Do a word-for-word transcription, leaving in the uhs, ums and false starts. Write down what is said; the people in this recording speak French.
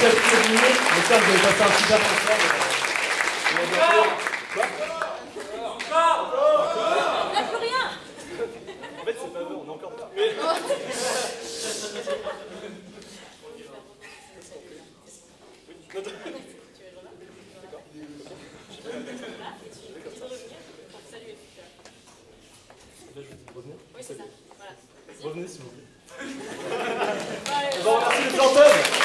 merci à tous les venus. J'espère que vous avez passé un super concert. Quoi? On n'a plus rien. En fait, c'est pas vrai, on est encore là. Revenez. Oui, c'est ça. Voilà. Revenez, s'il vous plaît. On va remercier les plantables.